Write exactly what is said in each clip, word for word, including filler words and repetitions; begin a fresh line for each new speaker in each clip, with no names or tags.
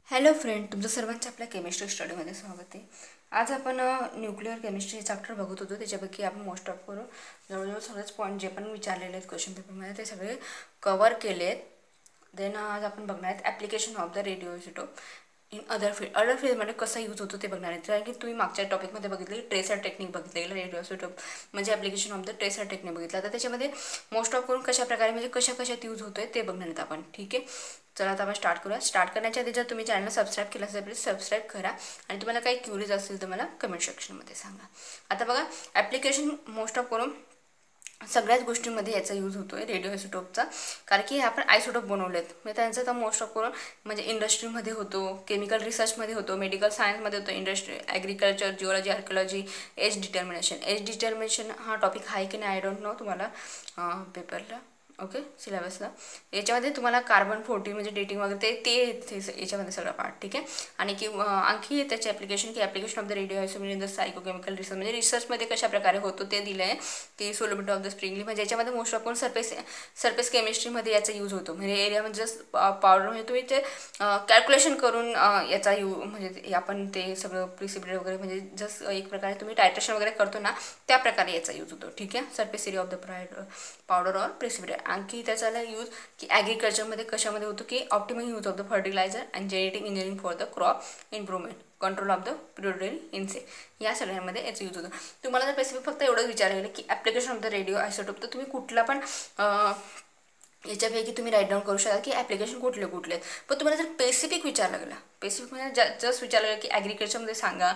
Hello friend, तुमचं सर्वांचं आपल्या केमिस्ट्री स्टडीमध्ये स्वागत आहे. आज आपण न्यूक्लिअर केमिस्ट्री चॅप्टर बघत होतो. त्याच्यापैकी आपण मोस्ट ऑफ करून जवळजवळ सगळेच पॉईंट जे पण विचारलेले आहेत क्वेश्चन पेपरमध्ये ते सगळे कवर केले आहेत. देन आज आपण बघणार आहेत application of the radio isotope in other field. Other फील्डमध्ये कसा यूज होतो ते बघणार आहेत. कारण की तुम्ही मागच्या टॉपिकमध्ये बघितले ट्रेसर टेक्निक बघितलेलं रेडिओ आयसोटोप म्हणजे application of the tracer technique बघितलं. तर त्याच्यामध्ये मोस्ट ऑफ करून कशा प्रकारे म्हणजे कशा कशात यूज होतोय ते बघणार आहेत आपण. ठीक आहे, चला आता आपण स्टार्ट करूया. स्टार्ट करण्याच्या आधी जर तुम्ही चॅनल सबस्क्राईब केलं असेल प्लीज सबस्क्राईब करा आणि तुम्हाला काही क्युरीज असतील तर मला कमेंट सेक्शनमध्ये सांगा. आता बघा, ॲप्लिकेशन मोस्ट ऑफ करून सगळ्याच गोष्टींमध्ये याचा यूज होतो आहे रेडिओ आयसोटोपचा. कारण की आपण आयसोटोप बनवलेत म्हणजे त्यांचा तर मोस्ट ऑफ करून म्हणजे इंडस्ट्रीमध्ये होतो, केमिकल रिसर्चमध्ये होतो, मेडिकल सायन्समध्ये होतो, industry agriculture, geology, archaeology, age determination. Age determination हा टॉपिक आहे की नाही आय डोंट नो तुम्हाला पेपरला, ओके, सिलेबसला. याच्यामध्ये तुम्हाला कार्बन फोर्टीन म्हणजे डेटिंग वगैरे ते ते याच्यामध्ये सगळं पार्ट. ठीक आहे, आणि की आणखी त्याचे ॲप्लिकेशन की application of the radio isotope in the physicochemical research म्हणजे रिसर्चमध्ये कशा प्रकारे होतो ते दिलं आहे. की सोलोबिट ऑफ द स्प्रिंगली म्हणजे याच्यामध्ये मोस्ट ऑफ कोण सरफेस सरफेस केमिस्ट्रीमध्ये याचा यूज होतो. म्हणजे एरियामध्ये जस्ट पावडर म्हणजे तुम्ही ते कॅल्क्युलेशन करून याचा यू म्हणजे आपण ते सगळं प्रिसिपिटेट वगैरे म्हणजे जस्ट एक प्रकारे तुम्ही टायट्रेशन वगैरे करतो ना त्या प्रकारे याचा यूज होतो. ठीक आहे, surface area of the dried powder or precipitate. आणखी त्याचा यूज की ॲग्रिकल्चरमध्ये कशामध्ये होतो की optimal use of the fertiliser and genetic engineering for the crop improvement, control of the predatory insect, या सगळ्यामध्ये याचा यूज होतो. तुम्हाला जर स्पेसिफिक फक्त एवढंच विचारायला की application of the radio isotope तर तुम्ही कुठला पण याच्यापैकी तुम्ही राईट डाऊन करू शकता की ॲप्लिकेशन कुठले कुठले आहेत. पण तुम्हाला जर स्पेसिफिक विचारलं गेलं, स्पेसिफिक म्हणजे ज जस्ट विचारलं गेलं की ॲग्रिकल्चरमध्ये सांगा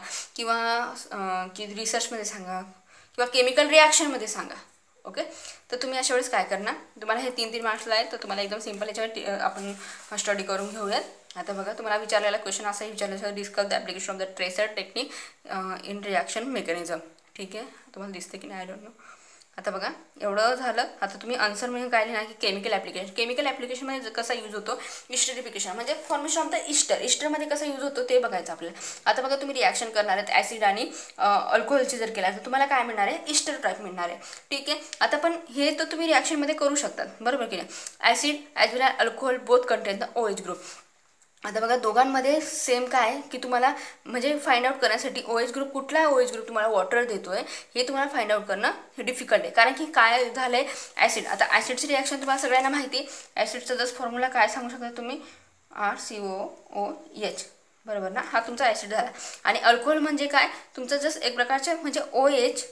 किंवा की रिसर्चमध्ये सांगा किंवा केमिकल रिॲक्शनमध्ये सांगा, ओके, तर तुम्ही अशा वेळेस काय करणार, तुम्हाला हे तीन तीन मार्क्सला आहेत तर तुम्हाला एकदम सिम्पल याच्यावर आपण स्टडी करून घेऊयात. आता बघा, तुम्हाला विचारलेला क्वेश्चन असाही विचारला discuss the application of the tracer technique in reaction mechanism. ठीक आहे, तुम्हाला दिसते की नाही आय डोंट नो. आता बघा, एवढं झालं. आता तुम्ही आन्सर म्हणून काय लिहिणार की केमिकल ॲप्लिकेशन. केमिकल ॲप्लिकेशनमध्ये कसा यूज होतो, इस्टरिफिकेशन म्हणजे फॉर्मेशन ऑफ द इस्टर. इस्टरमध्ये कसा यूज होतो ते बघायचं आपल्याला. आता बघा, तुम्ही रिॲक्शन करणार आहेत ॲसिड आणि अल्कोहोलची जर केला तर तुम्हाला काय मिळणार आहे, इस्टर टाईप मिळणार आहे. ठीक आहे, आता पण हे तर तुम्ही रिॲक्शनमध्ये करू शकतात, बरोबर की नाही. Acid as well as alcohol both contain the O H group. आता बघा, दोघांमध्ये सेम काय की तुम्हाला म्हणजे फाइंड आउट करण्यासाठी ओ एच ग्रुप कुठला ओ एच ग्रुप तुम्हाला वॉटर देतो आहे हे तुम्हाला फाइंड आउट करणं हे डिफिकल्ट आहे. कारण की काय झालं आहे, ॲसिड. आता ॲसिडची रिॲक्शन तुम्हाला सगळ्यांना माहिती. ॲसिडचा जस्ट फॉर्म्युला काय सांगू शकता तुम्ही, R C O O H, बरोबर ना. हा तुमचा ॲसिड झाला. आणि अल्कोहोल म्हणजे काय, तुमचं जस्ट एक प्रकारचे म्हणजे ओ एच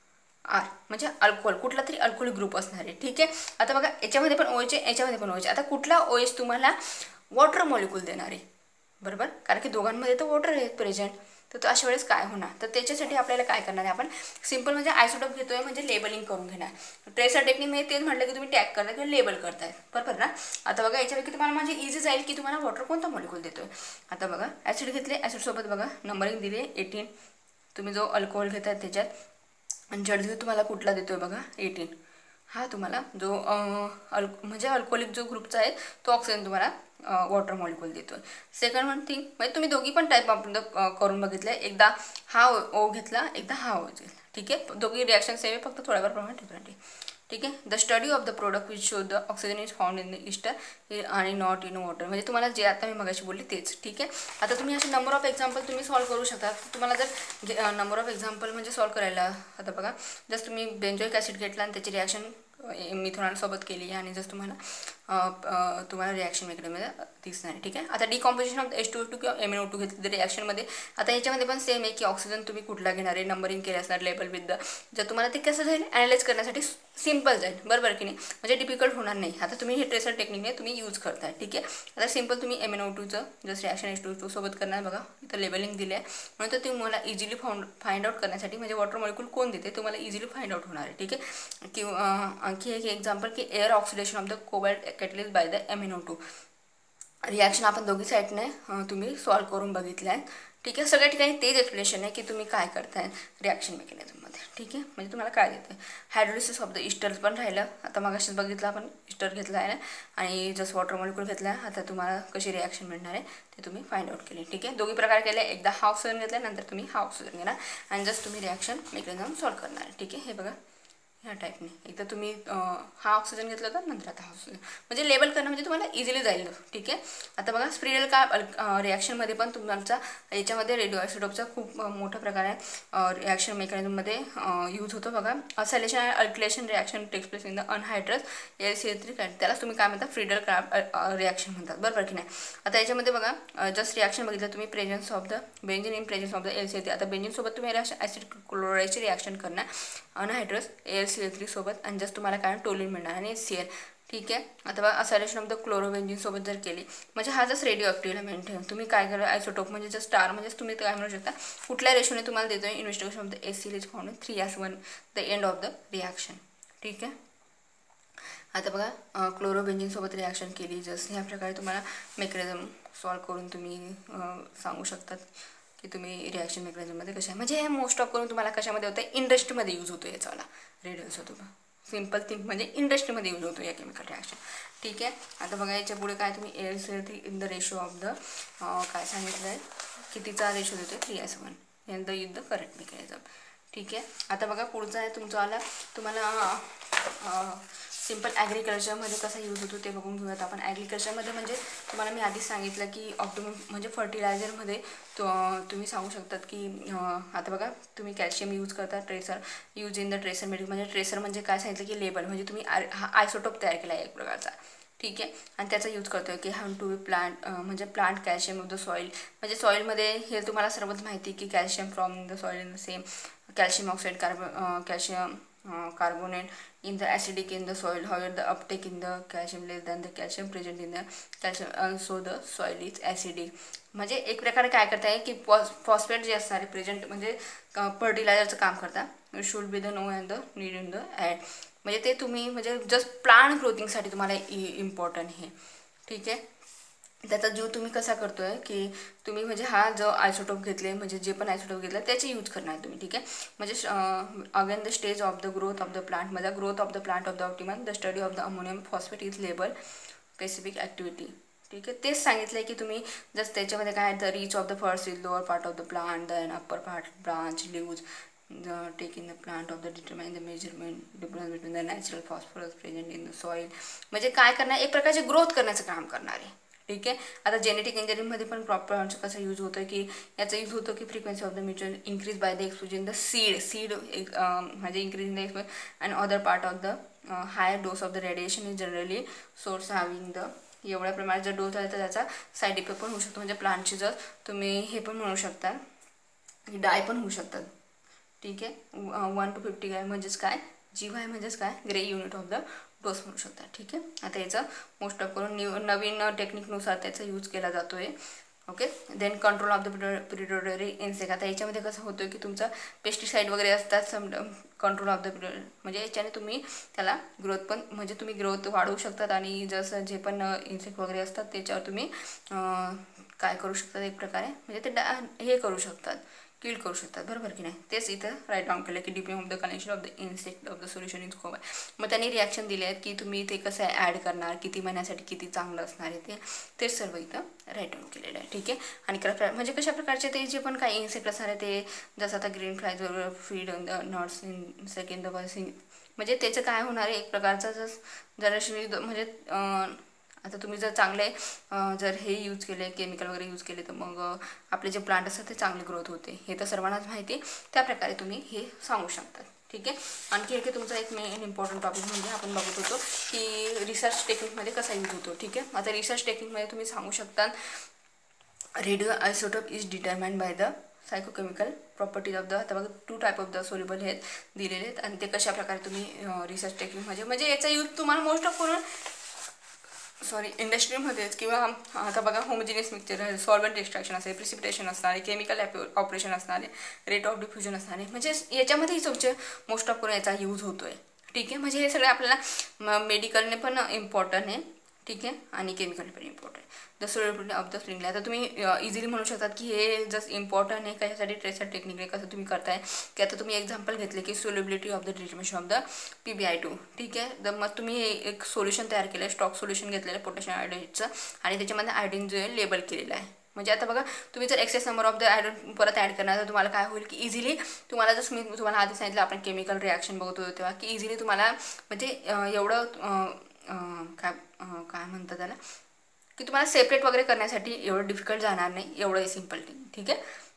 आर म्हणजे अल्कोहोल, कुठला तरी अल्कोहोलिक ग्रुप असणार आहे. ठीक आहे, आता बघा, याच्यामध्ये पण ओ एच आहे, याच्यामध्ये पण ओ एच. आता कुठला ओ एच तुम्हाला वॉटर मॉलिक्यूल देणार आहे, बरोबर, कारण की दोघांमध्ये तर वॉटर आहे प्रेझेंट. तर तो अशा वेळेस काय होणार, तर त्याच्यासाठी आपल्याला काय करणार आहे, आपण सिम्पल म्हणजे आयसोटोप घेतोय म्हणजे लेबलिंग करून घेणार. ट्रेसर टेक्निकमध्ये तेच म्हटलं की तुम्ही टॅग करता किंवा लेबल करताय, बरोबर ना. आता बघा, याच्यापैकी तुम्हाला म्हणजे इझी जाईल की तुम्हाला वॉटर कोणता मॉलिक्यूल देतोय. आता बघा, ॲसिड घेतले, ॲसिडसोबत बघा नंबरिंग दिली एटीन. तुम्ही जो अल्कोहोल घेताय त्याच्यात आणि जड तुम्हाला कुठला देतोय बघा एटीन. हा तुम्हाला जो अल म्हणजे अल्कोहोलिक जो ग्रुपचा आहे तो ऑक्सिजन तुम्हाला वॉटर मॉलिक्यूल देतो आहे. सेकंड वन थिंग म्हणजे तुम्ही दोघी पण टाईप आपण करून बघितलं आहे. एकदा हा ओ घेतला, एकदा हा ओ घेतला. ठीक आहे, दोघी रिॲक्शन सेम आहे, फक्त थोड्याफार प्रमाणात डिफरंट आहे. ठीक आहे, the study of the product which show the oxygen is found in the ester आणि नॉट इन वॉटर म्हणजे तुम्हाला जे आता मी मगाशी बोलली तेच. ठीक आहे, आता तुम्ही असे नंबर ऑफ एक्झाम्पल तुम्ही सॉल्व करू शकता. तुम्हाला जर नंबर ऑफ एक्झाम्पल म्हणजे सॉल्व करायला, आता बघा, जस्ट तुम्ही बेंजोइक ॲसिड घेतला आणि त्याची रिॲक्शन मिथेनॉलसोबत केली आणि जस्ट तुम्हाला तुम्हाला रिॲक्शन मेकॅनिझममध्ये दिसणार आहे. ठीक आहे, आता decomposition of H two O two किंवा एम एन ओ टू घेतली तर रिॲक्शनमध्ये आता याच्यामध्ये पण सेम आहे की ऑक्सिजन तुम्ही कुठला घेणार आहे, नंबरिंग केले असणार लेबल विथ द, जर तुम्हाला ते कसं जाईल ॲनालाइज करण्यासाठी सिम्पल जाईल, बरोबर की नाही, म्हणजे डिफिकल्ट होणार नाही. आता तुम्ही हे ट्रेसर टेक्निकने तुम्ही यूज करताय. ठीक आहे, आता सिम्पल तुम्ही एम एन ओ टूचं just reaction H two O two सोबत करणार. बघा, इथं लेबलिंग दिले आहे म्हणून तर तुम्हाला इझिली फाउंड फाइंड आउट करण्यासाठी म्हणजे वॉटर मॉलिक्यूल कोण देते तुम्हाला इझिली फाइंड आउट होणार आहे. ठीक आहे, किंवा आणखी एक एक्झाम्पल की air oxidation of the cobalt catalyst by the M N O two reaction आपण दोघी साईडने तुम्ही सॉल्व करून बघितलं आहे. ठीक आहे, सगळ्या ठिकाणी तेच एक्सप्लेनेशन आहे की तुम्ही काय करताय रिॲक्शन मेकॅनिझममध्ये. ठीक आहे, म्हणजे तुम्हाला काय देतं आहे. हायड्रोलिसिस ऑफ द इस्टर्स पण राहिलं. आता मग असेच बघितलं आपण इस्टर घेतला आहे आणि जस्ट वॉटर मॉलिक्यूल घेतला आहे. आता तुम्हाला कशी रिॲक्शन मिळणार आहे ते तुम्ही फाइंड आउट केले. ठीक आहे, दोघी प्रकार केले, एकदा हा ऑक्सिजन घेतला नंतर तुम्ही हा ऑक्सिजन घेणार आणि जस्ट तुम्ही रिॲक्शन मेकॅनिझम सॉल्व करणार आहे. ठीक आहे, हे बघा ह्या टाईपने. एकदा तुम्ही हा ऑक्सिजन घेतला तर नंतर आता हा ऑक्सिजन, म्हणजे लेबल करणं म्हणजे तुम्हाला इझिली जाईल. ठीक आहे. आता बघा स्पिरल का रिॲक्शनमध्ये पण तुमचा याच्यामध्ये रेडिओआयसोटोपचा खूप मोठा प्रकार आहे रिॲक्शन मेकॅनिझममध्ये यूज होतो. बघा असॅलेशन आणि alkylation reaction takes place in the anhydrous L C L three cat, त्यालाच तुम्ही काय म्हणता फ्रिडल क्राफ्ट रिॲक्शन म्हणतात, बरोबर की नाही. आता याच्यामध्ये बघा जस्ट रिॲक्शन बघितलं तुम्ही, presence of the benzene in presence of the L C L three. आता बेंझिनसोबत तुम्ही ॲसिड क्लोराईडची रिॲक्शन करणार anhydrous L C L three सोबत आणि जस्ट तुम्हाला काय टोलिन मिळणार आणि सी एल. ठीक आहे. अथवा असॅलेशन ऑफ द क्लोरोबेंझिन सोबत जर केली म्हणजे हा जस्ट रेडिओ ॲक्टिव्ह एलिमेंट आहे. तुम्ही काय करा आयसोटोप म्हणजे जस्ट स्टार म्हणजेच तुम्ही काय म्हणू शकता कुठल्या रेशोने तुम्हाला देतोय investigation of the S C L is found three S one the end of the reaction. ठीक आहे. आता बघा क्लोरोबेंझिन सोबत रिॲक्शन केली जस्ट ह्या प्रकारे तुम्हाला मेकॅनिझम सॉल्व करून तुम्ही सांगू शकतात की तुम्ही रिॲक्शन मेकॅनिझममध्ये कशा आहे. म्हणजे हे मोस्ट ऑफ करून तुम्हाला कशामध्ये होतं इंडस्ट्रीमध्ये यूज होतो याचावाला रेडिओआयसोटोप. सिम्पल थिंक म्हणजे इंडस्ट्रीमध्ये यूज होतो या केमिकल रिॲक्शन. ठीक आहे. आता बघा याच्या पुढे काय तुम्ही L C L three in the ratio of the काय सांगितलं आहे कितीचा रेशो देतो three S one in the in the current mechanism. ठीक आहे. आता बघा पुढचा आहे तुमचा आला तुम्हाला सिम्पल ॲग्रिकल्चरमध्ये कसा यूज होतो ते बघून घेऊयात आपण. ॲग्रिकल्चरमध्ये म्हणजे तुम्हाला मी आधीच सांगितलं की ऑप्टिमम म्हणजे फर्टिलायझरमध्ये तो तुम्ही सांगू शकतात की आता बघा तुम्ही कॅल्शियम यूज करता tracer use in the tracer medic म्हणजे ट्रेसर म्हणजे काय सांगितलं की लेबल म्हणजे तुम्ही हा आयसोटोप तयार केला आहे एक प्रकारचा. ठीक आहे. आणि त्याचा यूज करतो आहे की हाऊ टू प्लांट म्हणजे plant calcium of the soil म्हणजे सॉईलमध्ये हे तुम्हाला सर्वच माहिती की calcium from the soil in the same calcium oxide carbon calcium carbonate in the acidic in the soil, however the uptake in the calcium less than the calcium present in the calcium, also the soil is acidic. म्हणजे एक प्रकारे काय करता आहे की phosphate जे असणार आहे प्रेझेंट म्हणजे फर्टिलायझरचं काम करता should be the no and the need in the add म्हणजे ते तुम्ही म्हणजे जस्ट प्लांट ग्रोथिंगसाठी तुम्हाला इम्पॉर्टंट हे. ठीक आहे. त्याचा जीव तुम्ही कसा करतो आहे की तुम्ही म्हणजे हा जो आयसोटोप घेतले म्हणजे जे पण आयसोटोप घेतलं त्याचे यूज करणार तुम्ही. ठीक आहे. म्हणजे again the stage of the growth of the plant म्हणजे growth of the plant of the optimum the study of the ammonium phosphate is label specific activity. ठीक आहे. तेच सांगितलं आहे की तुम्ही जस्ट त्याच्यामध्ये काय the reach of the first is lower part of the plant then upper part branch leaves take in the plant of the determine the measurement difference between the natural phosphorus present in the soil म्हणजे काय करणार एक प्रकारचे growth करण्याचं काम करणार आहे. ठीक आहे. आता जेनेटिक इंजिनिअरिंगमध्ये पण प्रॉपर कसं यूज होतं की याचा यूज होतो की frequency of the mutual increase by the exposure in the seed seed म्हणजे increase in the exposure and other part of the higher dose of the radiation is generally source having the एवढ्या प्रमाणात जर dose आला तर त्याचा side effect पण होऊ शकतो म्हणजे प्लांटची जर तुम्ही हे पण म्हणू शकता डाय पण होऊ शकतात. ठीक आहे. वन टू फिफ्टी काय म्हणजेच काय जी वाय म्हणजेच काय gray unit of the dose म्हणू शकता. ठीक आहे. आता याचा मोस्ट ऑफ करून न्यू नवीन टेक्निकनुसार त्याचा यूज केला जातो आहे. Okay. Then control of the predatory insect. आता याच्यामध्ये कसं होतं की तुमचा पेस्टिसाईड वगैरे असतात सम कंट्रोल ऑफ द म्हणजे याच्याने तुम्ही त्याला ग्रोथ पण म्हणजे तुम्ही ग्रोथ वाढवू शकतात आणि जसं जे पण इन्सेक्ट वगैरे असतात त्याच्यावर तुम्ही काय करू शकतात एक प्रकारे म्हणजे ते डा हे करू शकतात किल करू शकतात. बरोबर की नाही. तेच इथं राईट डाऊन केलं की depend of the connection of the insect of the solution is खोवा. मग त्यांनी रिॲक्शन दिले आहेत की तुम्ही ते कसं ॲड करणार किती महिन्यासाठी किती चांगलं असणार आहे ते तेच सर्व इथं राईट डाऊन केलेलं आहे. ठीक आहे. आणि करा म्हणजे कशा प्रकारचे ते जे पण काही इन्सेक्ट असणार आहे ते जसं आता ग्रीन फ्लायज वगैरे feed the knots in second the buzzing म्हणजे त्याचं काय होणार आहे एक प्रकारचा जस जरा म्हणजे आता तुम्ही जर चांगले जर हे यूज केले केमिकल वगैरे यूज केले तर मग आपले जे प्लांट असतात ते चांगले ग्रोथ होते हे तर सर्वांनाच माहिती आहे. त्याप्रकारे तुम्ही हे सांगू शकता. ठीक आहे. आणखी एक तुमचा एक मेन इम्पॉर्टंट टॉपिक म्हणजे आपण बघत होतो की रिसर्च टेक्निकमध्ये कसा यूज होतो. ठीक आहे. आता रिसर्च टेक्निकमध्ये तुम्ही सांगू शकता radio isotope is determined by the physicochemical properties of the आता बघा two type of the soluble हे दिलेले आहेत आणि ते कशा प्रकारे तुम्ही रिसर्च टेक्निकमध्ये म्हणजे याचा यूज तुम्हाला मोस्ट ऑफ करून सॉरी इंडस्ट्रीमध्येच किंवा आता बघा होमोजिनियस मिक्सचर सॉल्वंट एक्स्ट्रॅक्शन असेल प्रिसिपिटेशन असणारे केमिकल ऑपरेशन असणारे रेट ऑफ डिफ्युजन असणारे म्हणजे याच्यामध्येही तुमचे मोस्ट ऑफ करून याचा यूज होतो आहे. ठीक आहे. म्हणजे हे सगळे आपल्याला मेडिकलने पण इम्पॉर्टंट आहे. ठीक आहे. आणि केमिकल पण important the solubility of the स्प्रिंगला. आता तुम्ही इझिली म्हणू शकतात की हे जस्ट इम्पॉर्टंट आहे कशासाठी ट्रेसर टेक्निक आहे कसं तुम्ही करताय की आता तुम्ही एक्झाम्पल घेतले की solubility of the treatment of the P B I two. ठीक आहे. तर मग तुम्ही एक सोल्युशन तयार केलं आहे स्टॉक सोल्युशन घेतलेलं आहे पोटॅशियम आयोडाईडचं आणि त्याच्यामध्ये आयोडीन जो आहे लेबल केलेलं आहे म्हणजे आता बघा तुम्ही जर excess number of the add परत ॲड करणार तर तुम्हाला काय होईल की इझिली तुम्हाला जसं मी तुम्हाला आधी सांगितलं आपण केमिकल रिॲक्शन बघत होतो तेव्हा की इझिली तुम्हाला म्हणजे एवढं काय काय म्हणतात त्याला की तुम्हाला सेपरेट वगैरे करण्यासाठी एवढं डिफिकल्ट जाणार नाही, एवढं सिम्पल ठीक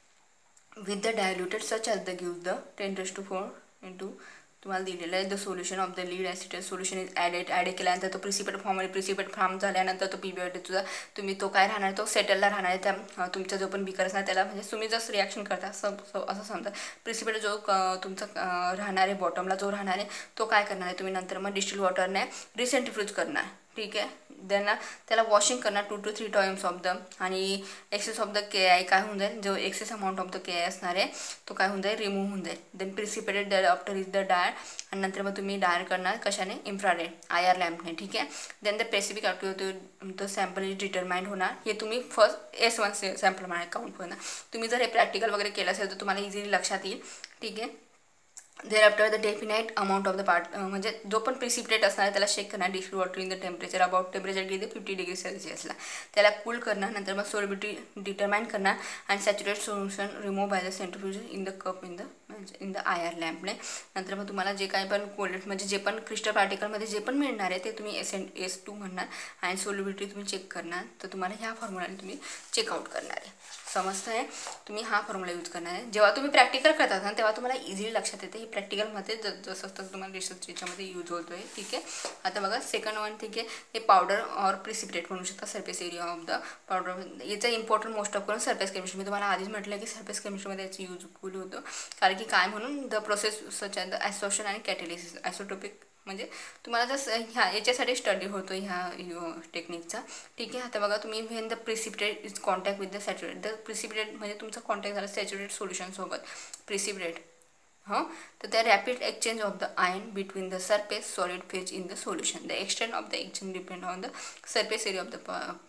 आहे. With the diluted such as the give the ten raise to four into तुम्हाला दिलेलं आहे the solution of the lead acetate solution is added add केल्यानंतर तो प्रिसिपेट फॉर्म प्रिसिपेट फॉर्म झाल्यानंतर तो पी बी तुझा तुम्ही तो काय राहणार तो सेटलला राहणार आहे त्या तुमचा जो पण बिकर असणार त्याला म्हणजे तुम्ही जसं रिॲक्शन करता असं समजा प्रिसिपेट जो तुमचा राहणार आहे बॉटमला जो राहणार आहे तो काय करणार आहे तुम्ही नंतर मग डिस्टिल वॉटरने रिसेंट्रिफ्यूज करणार ठीक आहे. देन त्याला वॉशिंग करणार two two three times of the आणि excess of the K I काय होऊन जाईल जो excess amount of the K I असणार आहे तो काय होऊन जाईल रिमूव्ह होऊन जाईल. Then precipitated the after is the dryer आणि नंतर मग तुम्ही डायर करणार कशाने इन्फ्रारेड आय आर लॅम्पने ठीक आहे. Then the specific activity the sample is determined होणार हे तुम्ही फर्स्ट एस वन सॅम्पल म्हणा काउंट करणार. तुम्ही जर हे प्रॅक्टिकल वगैरे केलं असेल तर तुम्हाला इझिली लक्षात येईल ठीक आहे. There after the definite amount of the part म्हणजे जो पण प्रिसिपिटेट असणार आहे त्याला शेक करणार distil water in the temperature about temperature किती फिफ्टी डिग्री सेल्सिअसला त्याला कूल करणार. नंतर मग सोल्युबिलिटी डिटरमाइन करणार आणि saturate solution remove by the centrifuge in the cup in the in the I R लॅम्पने. नंतर मग तुम्हाला जे काही पण कोल्ड म्हणजे जे पण क्रिस्टल पार्टिकलमध्ये जे पण मिळणार आहे ते तुम्ही एस एन एस टू म्हणणार आणि सोल्युबिलिटी तुम्ही चेक करणार. तर तुम्हाला ह्या फॉर्म्युलाने तुम्ही चेकआउट करणार आहे. समजतं आहे तुम्ही हा फॉर्म्युला यूज करणार आहे. जेव्हा तुम्ही प्रॅक्टिकल करतात ना तेव्हा तुम्हाला इझिली लक्षात येते. ही प्रॅक्टिकलमध्ये ज जसं तसं तुम्हाला रिसर्च याच्यामध्ये यूज होतो आहे ठीक आहे. आता बघा सेकंड वन ठीक आहे हे पावडर ऑर प्रिसिपिटेट म्हणू शकता surface area of the powder. याचा इम्पॉर्टंट मोस्ट ऑफ करून सरफेस केमिस्ट्री मी तुम्हाला आधीच म्हटलं की सरफेस केमिस्ट्रीमध्ये याचं यूजफुल होतं कारण की काय म्हणून the process such as the association आणि कॅटेलिसिस आयसोटोपिक म्हणजे तुम्हाला जर ह्या याच्यासाठी स्टडी होतो ह्या टेक्निकचा ठीक आहे. आता बघा तुम्ही when the precipitate is contact with the saturate the precipitate म्हणजे तुमचा कॉन्टॅक्ट झाला सॅच्युरेट सोल्युशनसोबत प्रिसिपिटेट हां तर त्या rapid exchange of the ion between the surface solid phase in the solution the extent of the exchange depend on the surface area of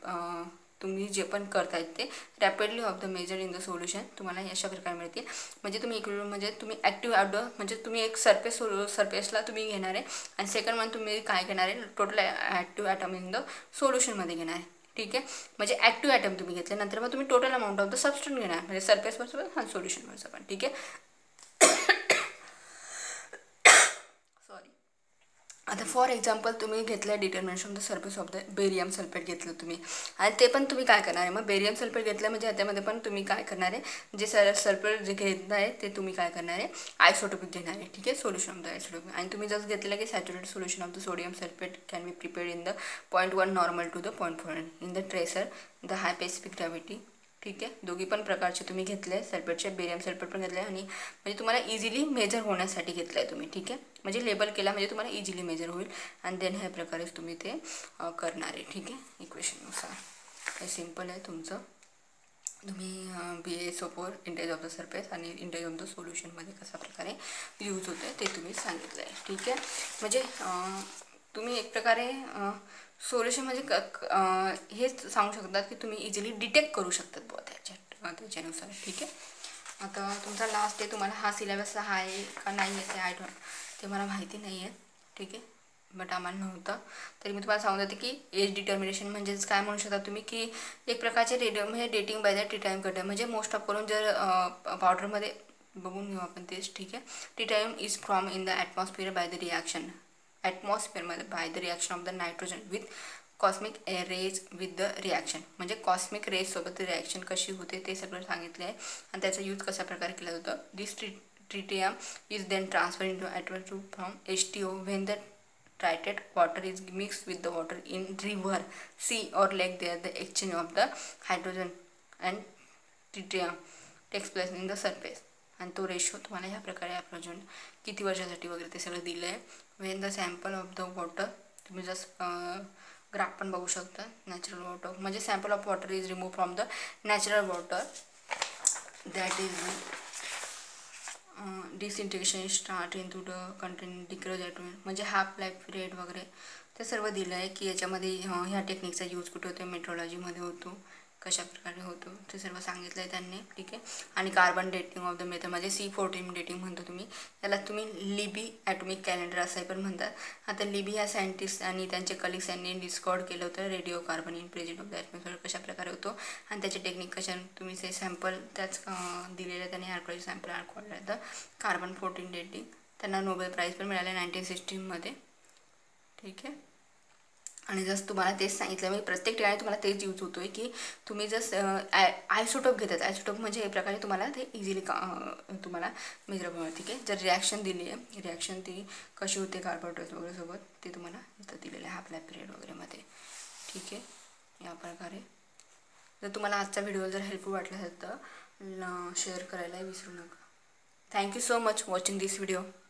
the तुम्ही जे पण करतायत ते rapidly of the major in the solution तुम्हाला अशा प्रकारे मिळतील. म्हणजे तुम्ही इक्विलिब्रियम म्हणजे तुम्ही ॲक्टिव्ह आउटडोअर म्हणजे तुम्ही एक सरफेस सरफेसला तुम्ही घेणार आहे आणि सेकंड वन तुम्ही काय घेणार आहे total active atom in the सोल्युशनमध्ये घेणार आहे ठीक आहे. म्हणजे ॲक्टिव्ह ॲटम तुम्ही घेतले नंतर मग तुम्ही total amount of the substance घेणार म्हणजे सरफेसवरचं पण हा सोल्युशनवरचं पण ठीक आहे. आता फॉर एक्झाम्पल तुम्ही घेतलं आहे determination the surface of the barium sulphate घेतलं तुम्ही आणि ते पण तुम्ही काय करणार आहे मग बेरियम सल्फेट घेतलं म्हणजे ह्याच्यामध्ये पण तुम्ही काय करणार आहे जे सर सल्फेट जे घेतलं आहे ते तुम्ही काय करणार आहे आयसोटोपिक घेणार आहे ठीक आहे सोल्युशन ऑफ द आयसोटोपिक. आणि तुम्ही जसं घेतलेलं की saturated solution of the sodium sulphate can be prepared in the point one normal to the point four in the tracer the high specific gravity ठीक आहे. दोघी पण प्रकारचे तुम्ही घेतले सल्फेटचे बेरियम सल्फेट पण घेतले आणि म्हणजे तुम्हाला इझिली मेजर होण्यासाठी घेतलं आहे तुम्ही ठीक आहे. म्हणजे लेबल केला म्हणजे तुम्हाला इझिली मेजर होईल आणि देन ह्या प्रकारेच तुम्ही ते करणार आहे ठीक आहे. इक्वेशननुसार हे सिम्पल आहे तुमचं. तुम्ही be a support intake of the surface आणि इंटेज ऑफ द सोल्युशनमध्ये कशा प्रकारे यूज होतं आहे ते तुम्ही सांगितलं आहे ठीक आहे. म्हणजे तुम्ही एक प्रकारे सोल्युशन म्हणजे क हेच सांगू शकतात की तुम्ही इझिली डिटेक्ट करू शकतात बुवा त्याच्या त्याच्यानुसार ठीक आहे. आता तुमचा लास्ट आहे तुम्हाला हा सिलेबस हा आहे का नाही आहे ते आय डोंट ते मला माहिती नाही आहे ठीक आहे बट आम्हाला नव्हतं तरी मी तुम्हाला सांगून जाते की एज डिटर्मिनेशन म्हणजेच काय म्हणू शकता तुम्ही की एक प्रकारचे रेड म्हणजे dating by the tritium cutter म्हणजे मोस्ट ऑफ करून जर पावडरमध्ये बघून घेऊ आपण तेच ठीक आहे. Tritium is from in the atmosphere by the reaction ॲटमॉस्फिअरमध्ये by the reaction of the nitrogen with cosmic rays with the reaction म्हणजे कॉस्मिक रेजसोबत रिॲक्शन कशी होते ते सगळं सांगितलं आहे आणि त्याचा यूज कशा प्रकारे केला जातो. This tree tritium is then transferred into aqueous tube from H two O when the treated water is mixed with the water in river, sea or lake. There the exchange of the hydrogen and tritium takes place in the surface आणि तो ratio तुम्हाला ह्या प्रकारे अप्रोचन किती वर्षासाठी वगैरे ते सगळं दिलं आहे. When the sample of the water तुम्ही जस्ट ग्राफ पण बघू शकता. नॅचरल वॉटर म्हणजे sample of water is remove from the natural water that is disintegration start into the content decrease atom म्हणजे हाफ लाईफ पिरियड वगैरे ते सर्व दिलं आहे की याच्यामध्ये ह्या टेक्निकचा यूज कुठे होतो मेट्रोलॉजीमध्ये होतो कशा प्रकारे होतो ते सर्व सांगितलं आहे त्यांनी, ठीक आहे. आणि carbon dating of the method म्हणजे सी फोर्टीन डेटिंग म्हणतो तुम्ही त्याला, तुम्ही लिबी ॲटॉमिक कॅलेंडर असंही पण म्हणतात. आता लिबी ह्या सायंटिस्ट आणि त्यांचे कलिग्स यांनी डिस्कॉर्ड केलं होतं radio carbon in present of the atmosphere कशा प्रकारे होतो आणि त्याची टेक्निक कशा, तुम्ही ते सॅम्पल त्याच दिलेलं त्यांनी आर्कोलॉजी सॅम्पल आर्कोला तर कार्बन फोर्टीन डेटिंग, त्यांना नोबेल प्राईज पण मिळाले नाईन्टीन सिक्स्टीनमध्ये, ठीक आहे. आणि जसं तुम्हाला तेच सांगितलं मी प्रत्येक ठिकाणी तुम्हाला तेच यूज होतो आहे की तुम्ही जसं आय आयसोटोप घेतात, आयसोटोप म्हणजे हे प्रकारे तुम्हाला ते इझिली का तुम्हाला मेजरेबल, ठीक आहे. जर रिॲक्शन दिली आहे, रिॲक्शन ती कशी होते कार्बोहायड्रेट्स वगैरे सोबत ते तुम्हाला इथं दिलेलं आहे हाफ लाईफ पिरियड वगैरेमध्ये, ठीक आहे. या प्रकारे जर तुम्हाला आजचा व्हिडिओ जर हेल्पफुल वाटला असेल तर शेअर करायला विसरू नका. Thank you so much watching this video.